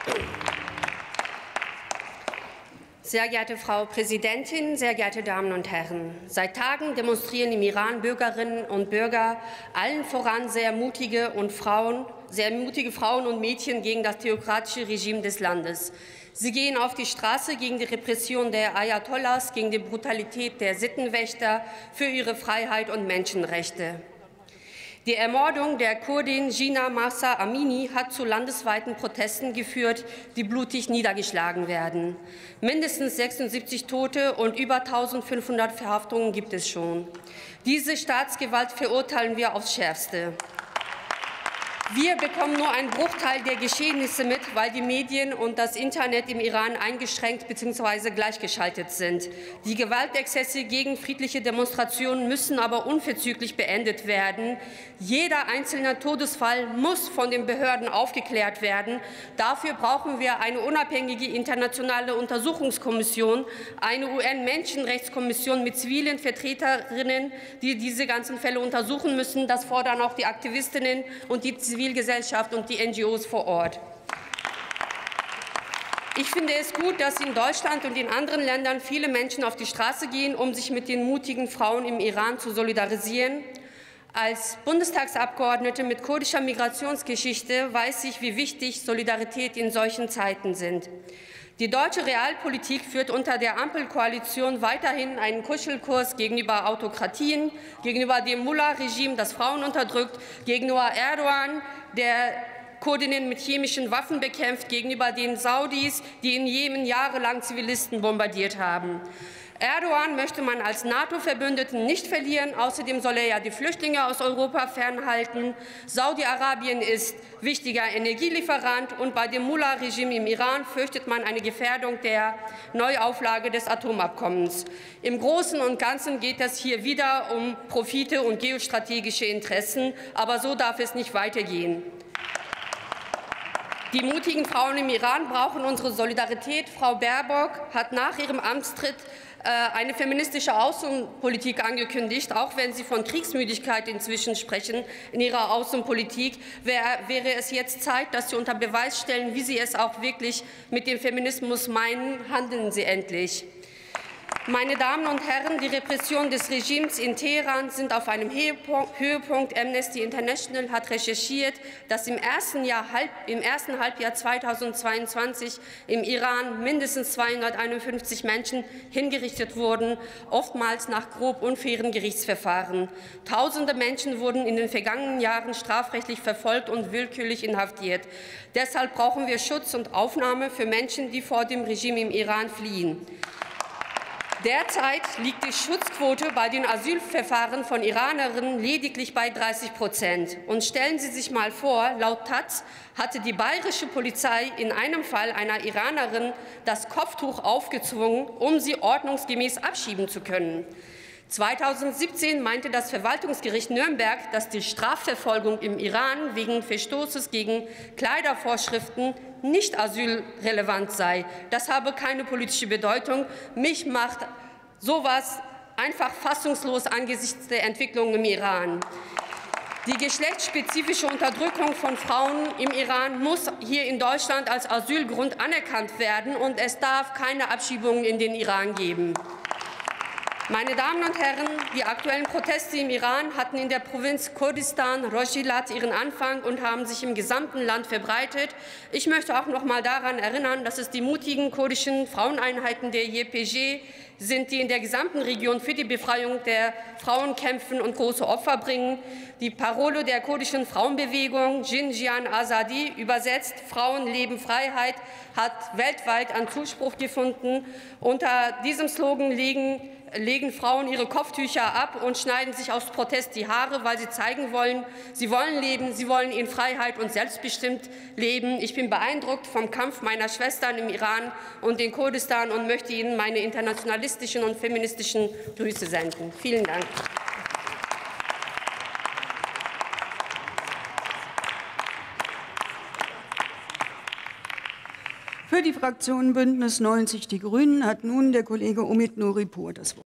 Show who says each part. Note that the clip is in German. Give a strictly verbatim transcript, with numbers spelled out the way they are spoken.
Speaker 1: Sehr geehrte Frau Präsidentin, sehr geehrte Damen und Herren! Seit Tagen demonstrieren im Iran Bürgerinnen und Bürger, allen voran sehr mutige, und Frauen, sehr mutige Frauen und Mädchen gegen das theokratische Regime des Landes. Sie gehen auf die Straße gegen die Repression der Ayatollahs, gegen die Brutalität der Sittenwächter, für ihre Freiheit und Menschenrechte. Die Ermordung der Kurdin Jina Mahsa Amini hat zu landesweiten Protesten geführt, die blutig niedergeschlagen werden. Mindestens sechsundsiebzig Tote und über eintausendfünfhundert Verhaftungen gibt es schon. Diese Staatsgewalt verurteilen wir aufs Schärfste. Wir bekommen nur einen Bruchteil der Geschehnisse mit, weil die Medien und das Internet im Iran eingeschränkt bzw. gleichgeschaltet sind. Die Gewaltexzesse gegen friedliche Demonstrationen müssen aber unverzüglich beendet werden. Jeder einzelne Todesfall muss von den Behörden aufgeklärt werden. Dafür brauchen wir eine unabhängige internationale Untersuchungskommission, eine U N-Menschenrechtskommission mit zivilen Vertreterinnen, die diese ganzen Fälle untersuchen müssen. Das fordern auch die Aktivistinnen und die Zivilgesellschaft und die N G Os vor Ort. Ich finde es gut, dass in Deutschland und in anderen Ländern viele Menschen auf die Straße gehen, um sich mit den mutigen Frauen im Iran zu solidarisieren. Als Bundestagsabgeordnete mit kurdischer Migrationsgeschichte weiß ich, wie wichtig Solidarität in solchen Zeiten sind. Die deutsche Realpolitik führt unter der Ampelkoalition weiterhin einen Kuschelkurs gegenüber Autokratien, gegenüber dem Mullah-Regime, das Frauen unterdrückt, gegenüber Erdogan, der Kurdinnen mit chemischen Waffen bekämpft, gegenüber den Saudis, die in Jemen jahrelang Zivilisten bombardiert haben. Erdogan möchte man als NATO-Verbündeten nicht verlieren. Außerdem soll er ja die Flüchtlinge aus Europa fernhalten. Saudi-Arabien ist wichtiger Energielieferant. Und bei dem Mullah-Regime im Iran fürchtet man eine Gefährdung der Neuauflage des Atomabkommens. Im Großen und Ganzen geht es hier wieder um Profite und geostrategische Interessen. Aber so darf es nicht weitergehen. Die mutigen Frauen im Iran brauchen unsere Solidarität. Frau Baerbock hat nach ihrem Amtstritt eine feministische Außenpolitik angekündigt. Auch wenn Sie von Kriegsmüdigkeit inzwischen sprechen in Ihrer Außenpolitik, wäre es jetzt Zeit, dass Sie unter Beweis stellen, wie Sie es auch wirklich mit dem Feminismus meinen. Handeln Sie endlich. Meine Damen und Herren, die Repression des Regimes in Teheran sind auf einem Höhepunkt. Amnesty International hat recherchiert, dass im ersten, Jahr, im ersten Halbjahr zweitausendzweiundzwanzig im Iran mindestens zweihunderteinundfünfzig Menschen hingerichtet wurden, oftmals nach grob unfairen Gerichtsverfahren. Tausende Menschen wurden in den vergangenen Jahren strafrechtlich verfolgt und willkürlich inhaftiert. Deshalb brauchen wir Schutz und Aufnahme für Menschen, die vor dem Regime im Iran fliehen. Derzeit liegt die Schutzquote bei den Asylverfahren von Iranerinnen lediglich bei dreißig Prozent. Und stellen Sie sich mal vor, laut Taz hatte die bayerische Polizei in einem Fall einer Iranerin das Kopftuch aufgezwungen, um sie ordnungsgemäß abschieben zu können. zweitausendsiebzehn meinte das Verwaltungsgericht Nürnberg, dass die Strafverfolgung im Iran wegen Verstoßes gegen Kleidervorschriften nicht asylrelevant sei. Das habe keine politische Bedeutung. Mich macht sowas einfach fassungslos angesichts der Entwicklung im Iran. Die geschlechtsspezifische Unterdrückung von Frauen im Iran muss hier in Deutschland als Asylgrund anerkannt werden, und es darf keine Abschiebungen in den Iran geben. Meine Damen und Herren, die aktuellen Proteste im Iran hatten in der Provinz Kurdistan Rojhilat ihren Anfang und haben sich im gesamten Land verbreitet. Ich möchte auch noch mal daran erinnern, dass es die mutigen kurdischen Fraueneinheiten der Y P G sind, die in der gesamten Region für die Befreiung der Frauen kämpfen und große Opfer bringen. Die Parole der kurdischen Frauenbewegung Jinjian Azadi, übersetzt Frauen leben Freiheit, hat weltweit an Zuspruch gefunden. Unter diesem Slogan legen legen Frauen ihre Kopftücher ab und schneiden sich aus Protest die Haare, weil sie zeigen wollen, sie wollen leben, sie wollen in Freiheit und selbstbestimmt leben. Ich bin beeindruckt vom Kampf meiner Schwestern im Iran und in Kurdistan und möchte Ihnen meine internationalistischen und feministischen Grüße senden. Vielen Dank.
Speaker 2: Für die Fraktion Bündnis neunzig Die Grünen hat nun der Kollege Omid Nuripur das Wort.